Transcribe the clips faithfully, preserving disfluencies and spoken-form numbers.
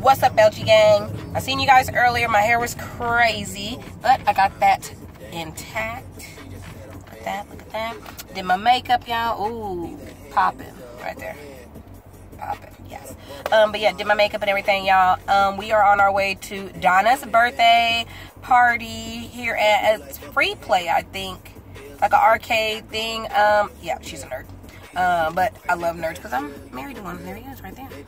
What's up, L G gang? I seen you guys earlier. My hair was crazy, but I got that intact. Look at that, look at that. Did my makeup, y'all. Ooh, popping right there. Popping, yes. Um, but yeah, did my makeup and everything, y'all. Um, we are on our way to Donna's birthday party here at, at Free Play, I think. Like an arcade thing. Um, yeah, she's a nerd. Uh, but I love nerds because I'm married to one. There he is right there.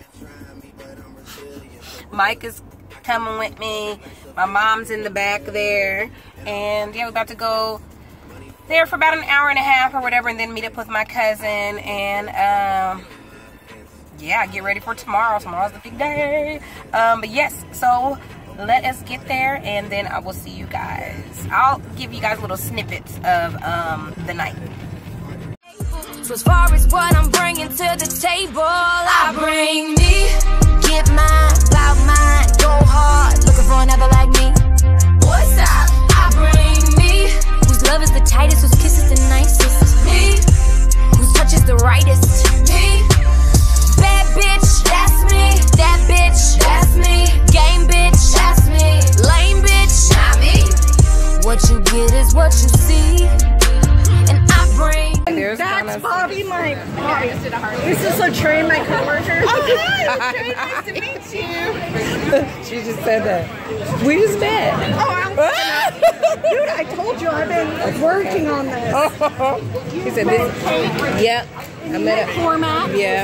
Mike is coming with me. My mom's in the back there. And yeah, we're about to go there for about an hour and a half or whatever, and then meet up with my cousin. And um, yeah, get ready for tomorrow. Tomorrow's the big day. Um, but yes, so let us get there, and then I will see you guys. I'll give you guys little snippets of um, the night. So as far as what I'm bringing to the table, I bring me, get mine, bout mine, go hard, looking for another like me. What's up? I bring me, whose love is the tightest, whose kiss is the nicest. Me, whose touch is the rightest. Me, bad bitch, that's me. That bitch, that's me. Game bitch, that's me. Lame bitch, not me. What you get is what you see, and I bring. There's That's Donna's. Bobby, my Bobby. This is Latrine, my coworker. Oh, hi, Latrine. Nice to meet you. She just said that. We just met. Oh, I'm dude, I told you I've been working on this. He said this. Yep. I met her. Format. Yeah.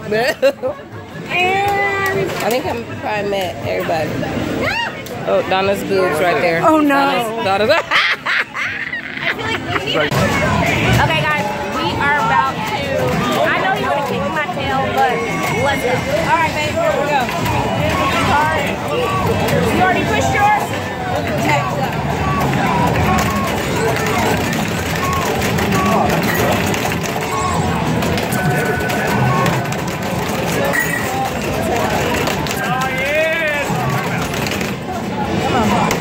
And I think I'm probably met everybody. Oh, Donna's boobs right there. Oh, no. Donna's. Donna's. Okay, guys, we are about to. I know you're gonna kick my tail, but let's go. All right, babe, here we go. Card. You already pushed yours? Oh yeah! Come on.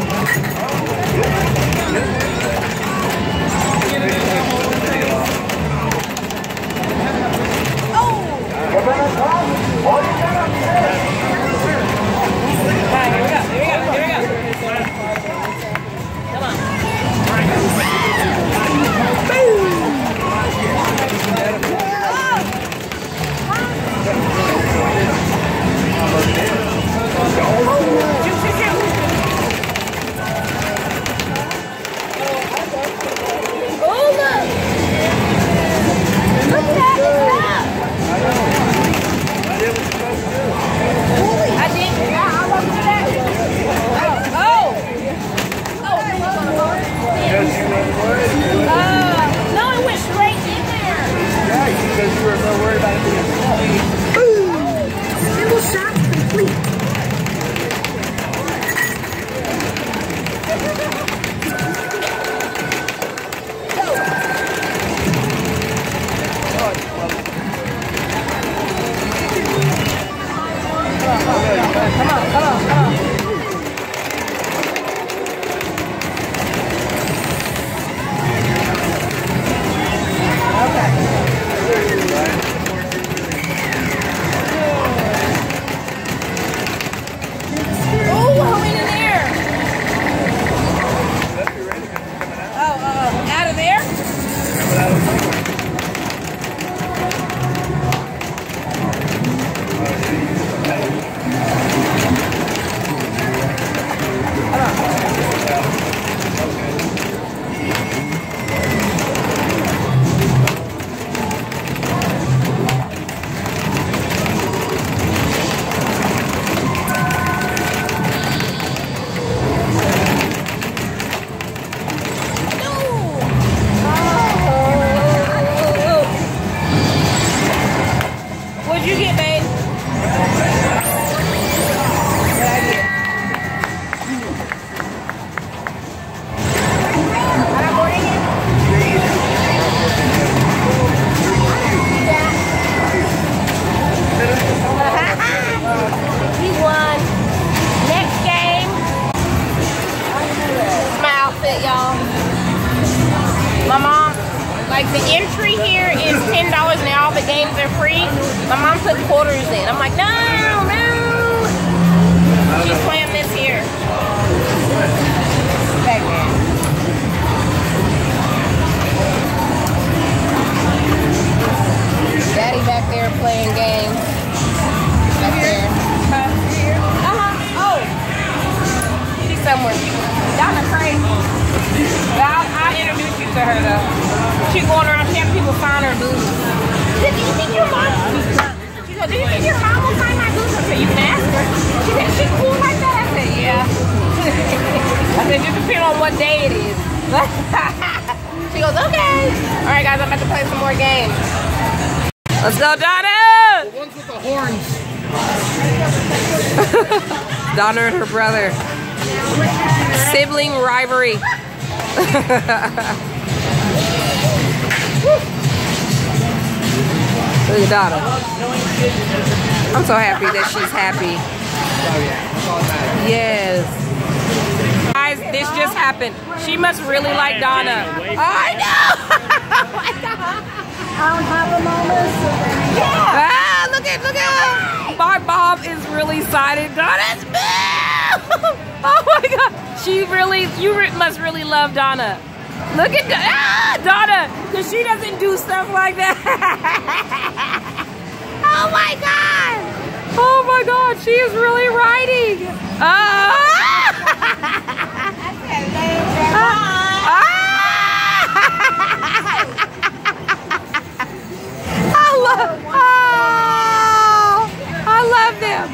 Like the entry here is ten dollars and all the games are free. My mom put quarters in. I'm like, no, no. there playing games. Back there. Huh? Uh-huh. Oh. She's somewhere. Donna crazy. I'll, I'll introduce you to her though. She's going around having people find her boobs. Did you think your mom? She goes, do you think your mom will find my boobs? I said, you can ask her. She said, she's cool like that. I said, yeah. I said, just depending on what day it is. She goes, okay. All right, guys, I'm about to play some more games. Let's go, Donna. The ones with the horns. Donna and her brother. Sibling rivalry. Look at Donna. I'm so happy that she's happy. Yes. Guys, this just happened. She must really like Donna. I know. Oh my God. I don't have a moment. Yeah. Ah, look at, look at. My mom is really excited. Donna's boo. Oh my God. She really, you re must really love Donna. Look at ah, Donna, because she doesn't do stuff like that. Oh my God. Oh my God, she is really riding. Oh. I love, oh, I love them.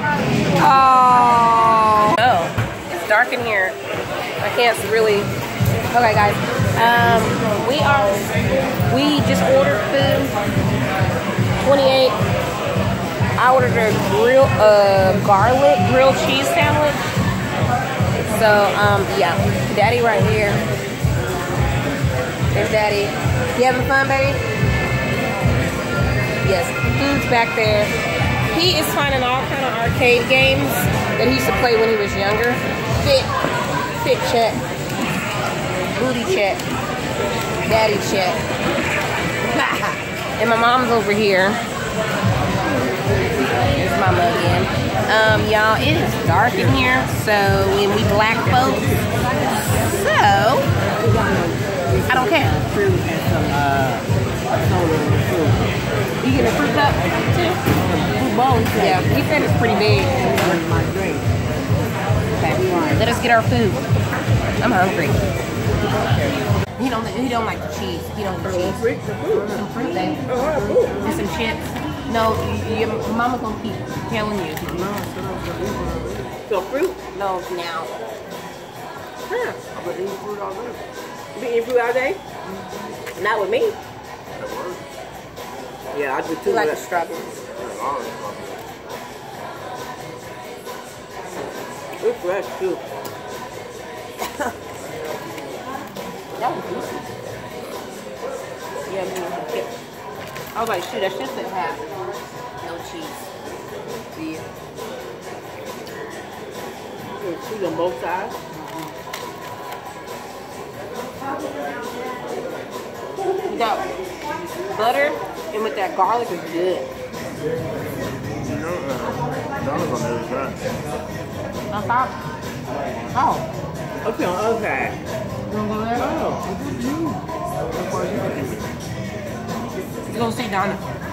Oh. Oh, it's dark in here. I can't really. Okay, guys. Um, we are. We just ordered food. twenty-eight. I ordered a grill, uh, garlic grilled cheese sandwich. So, um, yeah, Daddy right here. There's Daddy. You having fun, baby? Yes. Food's back there. He is finding all kind of arcade games that he used to play when he was younger. Fit, fit check. Booty check, daddy check. And my mom's over here. Here's mama again. Um, y'all, it is dark in here, so when we black folks, so I don't care. Fruit and some uh, soda and fruit. You get a fruit cup too? Bowl, Yeah, he said it's pretty big. Where's my drink? Okay, let us get our food. I'm hungry. He don't. He don't like the cheese. He don't like the cheese. Fruit, the fruit. Some fruit, babe. Oh, And some chips. No, your mama gonna keep telling you. so fruit? No, now. Huh. I've been eating fruit all day. You been eating fruit all day? Not with me. Yeah, I do too. You like the but- strawberries. It's fresh too. That was juicy. Yeah, me and some chips. I was like, shoot, I should have had no cheese. Yeah. There's cheese on both sides. You got butter, and with that garlic is good. On top. Oh. Okay, on the other side. You wanna go there? Oh. You gonna see Donna.